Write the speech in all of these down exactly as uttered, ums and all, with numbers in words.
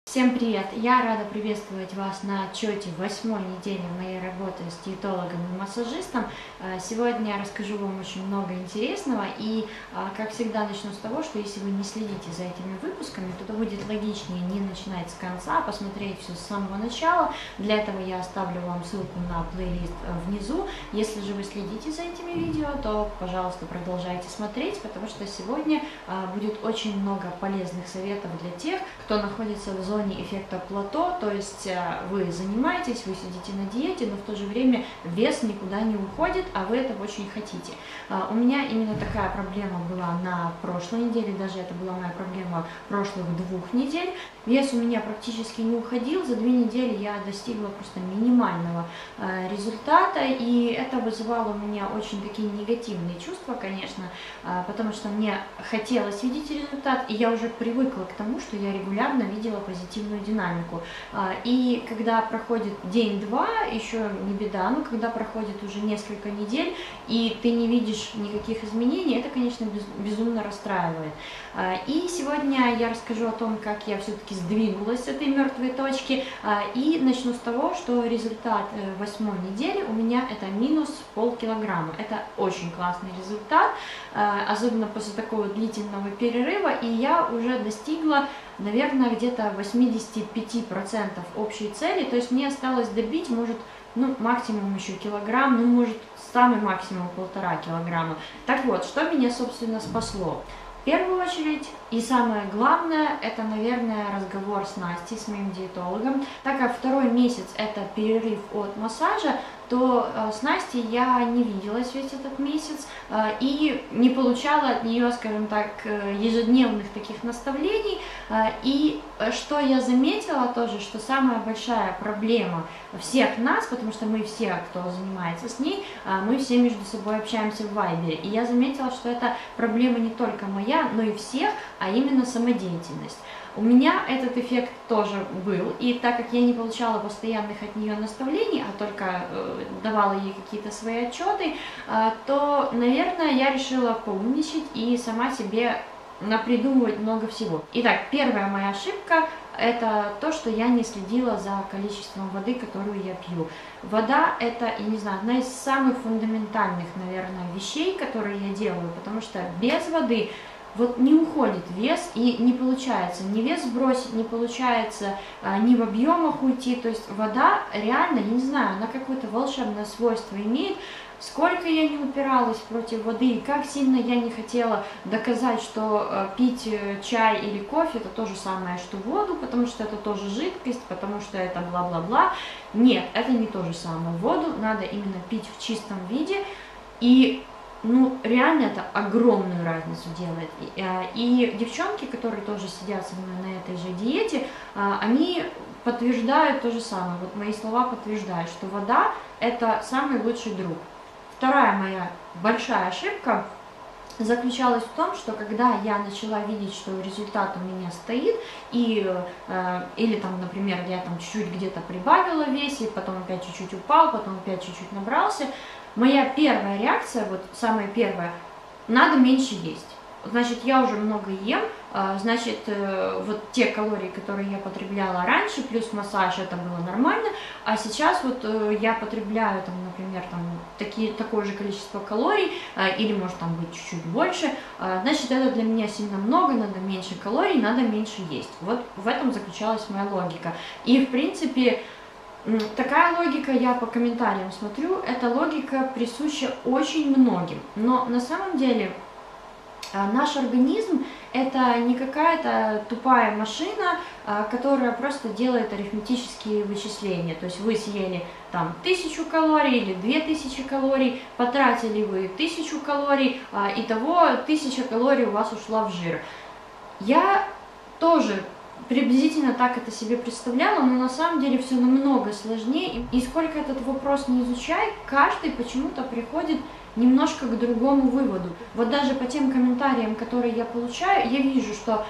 Всем привет! Я рада приветствовать вас на отчете восьмой недели моей работы с диетологом и массажистом. Сегодня я расскажу вам очень много интересного и, как всегда, начну с того, что если вы не следите за этими выпусками, то будет логичнее не начинать с конца, а посмотреть все с самого начала. Для этого я оставлю вам ссылку на плейлист внизу. Если же вы следите за этими видео, то, пожалуйста, продолжайте смотреть, потому что сегодня будет очень много полезных советов для тех, кто находится в зоне эффекта плато, то есть вы занимаетесь, вы сидите на диете, но в то же время вес никуда не уходит, а вы этого очень хотите. У меня именно такая проблема была на прошлой неделе, даже это была моя проблема прошлых двух недель. Вес у меня практически не уходил, за две недели я достигла просто минимального результата, и это вызывало у меня очень такие негативные чувства, конечно, потому что мне хотелось видеть результат, и я уже привыкла к тому, что я регулярно видела позитивную динамику. И когда проходит день-два, еще не беда, но когда проходит уже несколько недель, и ты не видишь никаких изменений, это, конечно, безумно расстраивает. И сегодня я расскажу о том, как я все-таки сдвинулась с этой мертвой точки, и начну с того, что результат восьмой недели у меня это минус полкилограмма. Это очень классный результат, особенно после такого длительного перерыва, и я уже достигла, наверное, где-то восьмидесяти пяти процентов общей цели, то есть мне осталось добить, может, ну, максимум еще килограмм, ну, может, самый максимум полтора килограмма. Так вот, что меня, собственно, спасло? В первую очередь и самое главное, это, наверное, разговор с Настей, с моим диетологом. Так как второй месяц это перерыв от массажа, то э, с Настей я не виделась весь этот месяц э, и не получала от нее, скажем так, ежедневных таких наставлений. Э, и что я заметила тоже, что самая большая проблема всех нас, потому что мы все, кто занимается с ней, э, мы все между собой общаемся в Вайбере. И я заметила, что это проблема не только моя, но и всех, а именно самодеятельность. У меня этот эффект тоже был, и так как я не получала постоянных от нее наставлений, а только э, давала ей какие-то свои отчеты, э, то, наверное, я решила поумничать и сама себе напридумывать много всего. Итак, первая моя ошибка – это то, что я не следила за количеством воды, которую я пью. Вода – это, я не знаю, одна из самых фундаментальных, наверное, вещей, которые я делаю, потому что без воды вот не уходит вес, и не получается ни вес сбросить, не получается а, ни в объемах уйти. То есть вода реально, я не знаю, она какое-то волшебное свойство имеет. Сколько я не упиралась против воды, и как сильно я не хотела доказать, что э, пить чай или кофе это то же самое, что воду, потому что это тоже жидкость, потому что это бла-бла-бла. Нет, это не то же самое. Воду надо именно пить в чистом виде, и ну, реально это огромную разницу делает. И, и девчонки, которые тоже сидят со мной на этой же диете, они подтверждают то же самое. Вот мои слова подтверждают, что вода – это самый лучший друг. Вторая моя большая ошибка заключалась в том, что когда я начала видеть, что результат у меня стоит, и, э, или там, например, я там чуть-чуть где-то прибавила в весе, потом опять чуть-чуть упал, потом опять чуть-чуть набрался, моя первая реакция, вот самая первая, надо меньше есть. Значит, я уже много ем, значит, вот те калории, которые я потребляла раньше, плюс массаж, это было нормально, а сейчас вот я потребляю, там, например, там, такие, такое же количество калорий, или может там быть чуть-чуть больше, значит, это для меня сильно много, надо меньше калорий, надо меньше есть. Вот в этом заключалась моя логика. И, в принципе, такая логика, я по комментариям смотрю, эта логика присуща очень многим, но на самом деле наш организм это не какая-то тупая машина, которая просто делает арифметические вычисления. То есть вы съели там тысячу калорий или две тысячи калорий, потратили вы тысячу калорий, итого тысяча калорий у вас ушла в жир. Я тоже приблизительно так это себе представляла, но на самом деле все намного сложнее. И сколько этот вопрос не изучай, каждый почему-то приходит немножко к другому выводу. Вот даже по тем комментариям, которые я получаю, я вижу, что кто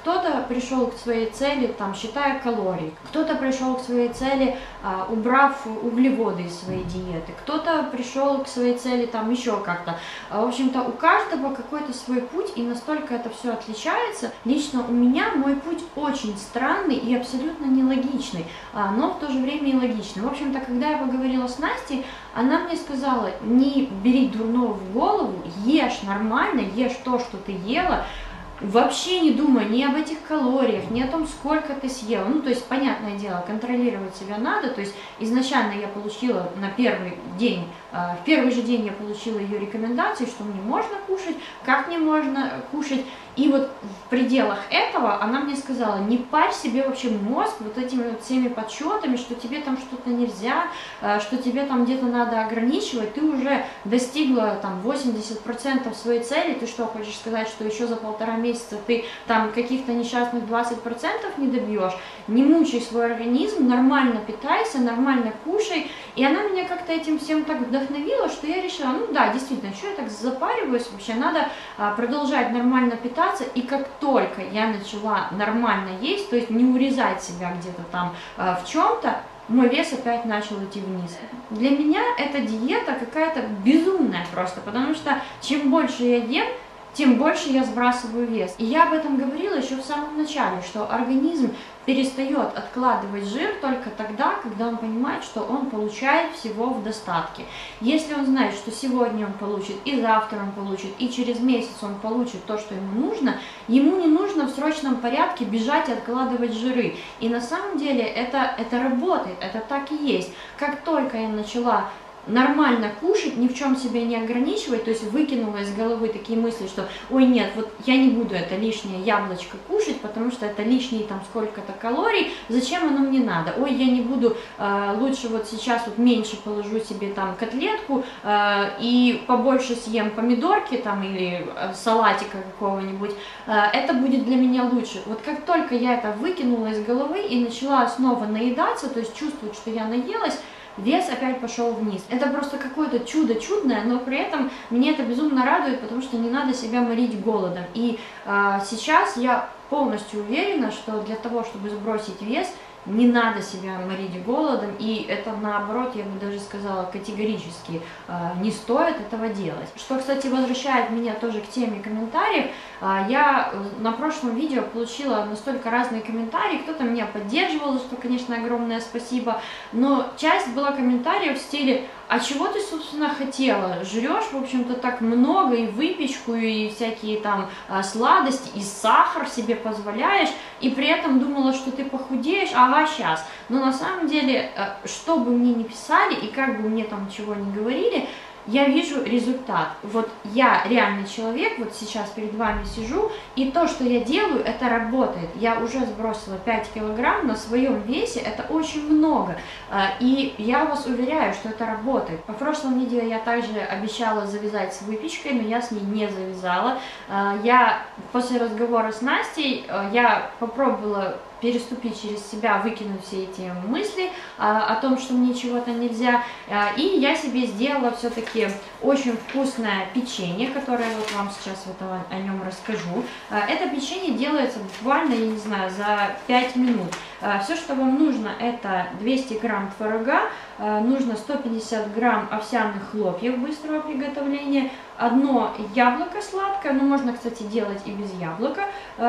кто-то пришел к своей цели, там, считая калорий, кто-то пришел к своей цели, убрав углеводы из своей диеты, кто-то пришел к своей цели, там, еще как-то. В общем-то, у каждого какой-то свой путь, и настолько это все отличается. Лично у меня мой путь очень странный и абсолютно нелогичный, но в то же время и логичный. В общем-то, когда я поговорила с Настей, она мне сказала: не бери дурного в голову, ешь нормально, ешь то, что ты ела, вообще не думай ни об этих калориях, ни о том, сколько ты съела. Ну, то есть, понятное дело, контролировать себя надо. То есть, изначально я получила на первый день, в первый же день я получила ее рекомендации, что мне можно кушать, как не можно кушать. И вот в пределах этого она мне сказала: не парь себе вообще мозг вот этими вот всеми подсчетами, что тебе там что-то нельзя, что тебе там где-то надо ограничивать. Ты уже достигла там восемьдесят процентов своей цели. Ты что, хочешь сказать, что еще за полтора месяца ты там каких-то несчастных двадцать процентов не добьешь? Не мучай свой организм, нормально питайся, нормально кушай. И она меня как-то этим всем так вдохновила, что я решила: ну да, действительно, что я так запариваюсь, вообще надо а, продолжать нормально питаться. И как только я начала нормально есть, то есть не урезать себя где-то там а, в чем-то, мой вес опять начал идти вниз. Для меня эта диета какая-то безумная просто, потому что чем больше я ем, тем больше я сбрасываю вес. И я об этом говорила еще в самом начале, что организм перестает откладывать жир только тогда, когда он понимает, что он получает всего в достатке. Если он знает, что сегодня он получит, и завтра он получит, и через месяц он получит то, что ему нужно, ему не нужно в срочном порядке бежать и откладывать жиры. И на самом деле это, это работает, это так и есть. Как только я начала нормально кушать, ни в чем себя не ограничивать, то есть выкинула из головы такие мысли, что ой, нет, вот я не буду это лишнее яблочко кушать, потому что это лишние там сколько-то калорий, зачем оно мне надо? Ой, я не буду, э, лучше вот сейчас вот меньше положу себе там котлетку э, и побольше съем помидорки там или э, салатика какого-нибудь, э, это будет для меня лучше. Вот как только я это выкинула из головы и начала снова наедаться, то есть чувствовать, что я наелась, вес опять пошел вниз. Это просто какое-то чудо чудное, но при этом меня это безумно радует, потому что не надо себя морить голодом. И э, сейчас я полностью уверена, что для того, чтобы сбросить вес, не надо себя морить голодом, и это наоборот, я бы даже сказала, категорически э, не стоит этого делать. Что, кстати, возвращает меня тоже к теме комментариев. Э, я на прошлом видео получила настолько разные комментарии, кто-то меня поддерживал, за что, конечно, огромное спасибо, но часть была комментариев в стиле: а чего ты, собственно, хотела? Жрешь, в общем-то, так много, и выпечку, и всякие там э, сладости, и сахар себе позволяешь, и при этом думала, что ты похудеешь, ага, сейчас. Но на самом деле, что бы мне ни писали, и как бы мне там чего ни говорили, я вижу результат. Вот я реальный человек, вот сейчас перед вами сижу, и то, что я делаю, это работает. Я уже сбросила пять килограмм на своем весе, это очень много. И я вас уверяю, что это работает. В прошлом видео я также обещала завязать с выпечкой, но я с ней не завязала. Я после разговора с Настей, я попробовала переступить через себя, выкинуть все эти мысли а, о том, что мне чего-то нельзя. А, и я себе сделала все-таки очень вкусное печенье, которое вот вам сейчас вот о, о нем расскажу. А, это печенье делается буквально, я не знаю, за пять минут. А, все, что вам нужно, это двести грамм творога, а, нужно сто пятьдесят грамм овсяных хлопьев быстрого приготовления, одно яблоко сладкое, ну можно, кстати, делать и без яблока.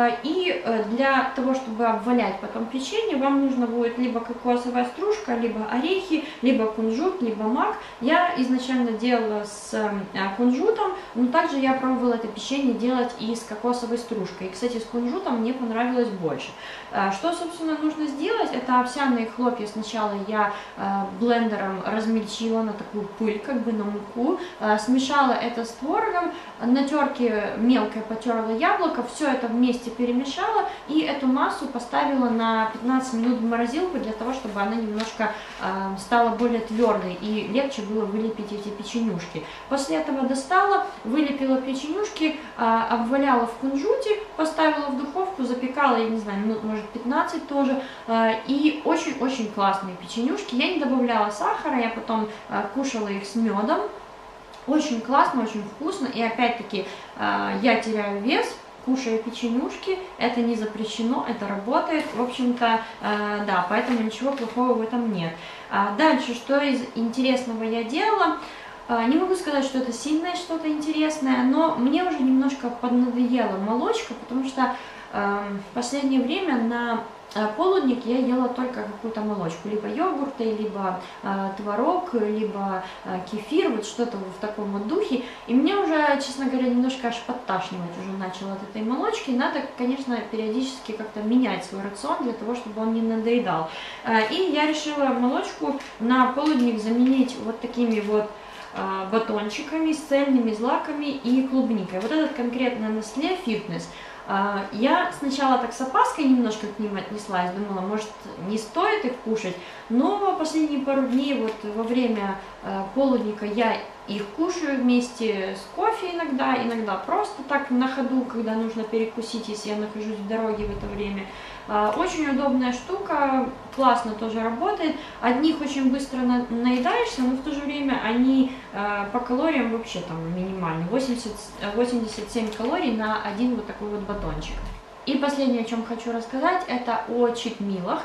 И для того, чтобы обвалять потом печенье, вам нужно будет либо кокосовая стружка, либо орехи, либо кунжут, либо мак. Я изначально делала с кунжутом, но также я пробовала это печенье делать и с кокосовой стружкой. И, кстати, с кунжутом мне понравилось больше. Что, собственно, нужно сделать? Это овсяные хлопья. Сначала я блендером размельчила на такую пыль, как бы на муку, смешала это с творогом, на терке мелко потерла яблоко, все это вместе перемешала и эту массу поставила на пятнадцать минут в морозилку для того, чтобы она немножко э, стала более твердой и легче было вылепить эти печенюшки. После этого достала, вылепила печенюшки, э, обваляла в кунжуте, поставила в духовку, запекала, я не знаю, минут может пятнадцать тоже, э, и очень-очень классные печенюшки. Я не добавляла сахара, я потом э, кушала их с медом. Очень классно, очень вкусно, и опять-таки э, я теряю вес, кушаю печенюшки, это не запрещено, это работает, в общем-то, э, да, поэтому ничего плохого в этом нет. А дальше, что из интересного я делала? Не могу сказать, что это сильное что-то интересное, но мне уже немножко поднадоела молочка, потому что э, в последнее время на полдник я ела только какую-то молочку, либо йогурты, либо э, творог, либо э, кефир, вот что-то в таком вот духе. И мне уже, честно говоря, немножко аж подташнивать уже начало от этой молочки. Надо, конечно, периодически как-то менять свой рацион для того, чтобы он не надоедал. Э, и я решила молочку на полдник заменить вот такими вот батончиками с цельными злаками и клубникой. Вот этот конкретно Nestlé Fitness. Я сначала так с опаской немножко к ним отнеслась, думала, может, не стоит их кушать, но последние пару дней, вот во время полудника я их кушаю вместе с кофе иногда, иногда просто так на ходу, когда нужно перекусить, если я нахожусь в дороге в это время. Очень удобная штука, классно тоже работает. От них очень быстро наедаешься, но в то же время они по калориям вообще там минимальны. восемьдесят, восемьдесят семь калорий на один вот такой вот батончик. И последнее, о чем хочу рассказать, это о читмилах.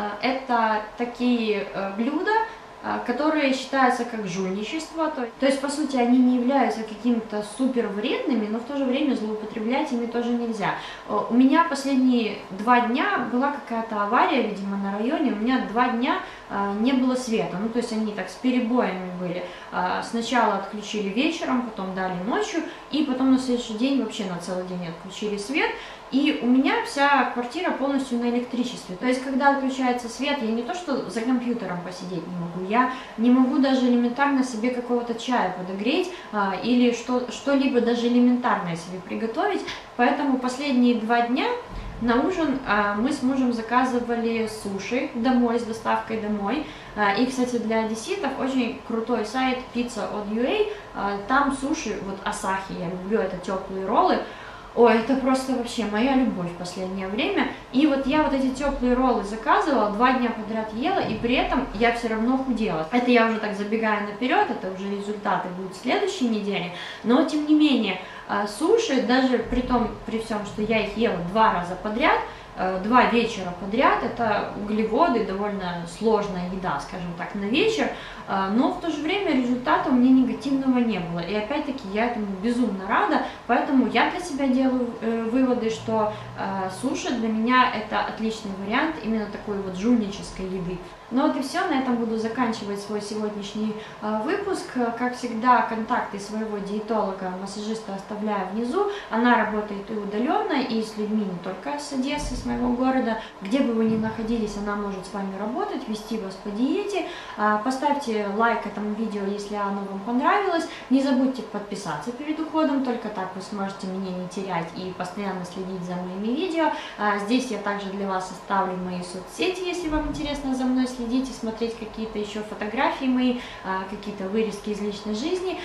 Это такие блюда, которые считаются как жульничество, то, то есть, по сути, они не являются какими-то супер вредными, но в то же время злоупотреблять ими тоже нельзя. У меня последние два дня была какая-то авария, видимо, на районе, у меня два дня не было света, ну, то есть они так с перебоями были. Сначала отключили вечером, потом дали ночью, и потом на следующий день вообще на целый день отключили свет. И у меня вся квартира полностью на электричестве. То есть, когда отключается свет, я не то что за компьютером посидеть не могу, я не могу даже элементарно себе какого-то чая подогреть а, или что, что-либо даже элементарное себе приготовить. Поэтому последние два дня на ужин а, мы с мужем заказывали суши домой, с доставкой домой. А, и, кстати, для одесситов очень крутой сайт pizza точка ю а, там суши, вот асахи, я люблю, это теплые роллы. Ой, это просто вообще моя любовь в последнее время. И вот я вот эти теплые роллы заказывала, два дня подряд ела, и при этом я все равно худела. Это я уже так забегаю наперед, это уже результаты будут в следующей неделе. Но тем не менее, суши, даже при том, при всем, что я их ела два раза подряд, два вечера подряд, это углеводы, довольно сложная еда, скажем так, на вечер, но в то же время результата у меня негативного не было. И опять-таки я этому безумно рада, поэтому я для себя делаю выводы, что суши для меня это отличный вариант именно такой вот жульнической еды. Ну вот и все, на этом буду заканчивать свой сегодняшний э, выпуск. Как всегда, контакты своего диетолога, массажиста оставляю внизу. Она работает и удаленно, и с людьми не только с Одессы, с моего города. Где бы вы ни находились, она может с вами работать, вести вас по диете. Э, поставьте лайк этому видео, если оно вам понравилось. Не забудьте подписаться перед уходом, только так вы сможете меня не терять и постоянно следить за моими видео. Э, здесь я также для вас оставлю мои соцсети, если вам интересно за мной следить и смотреть какие-то еще фотографии мои, какие-то вырезки из личной жизни.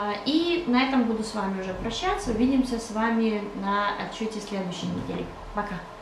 И на этом буду с вами уже прощаться. Увидимся с вами на отчете следующей недели. Пока!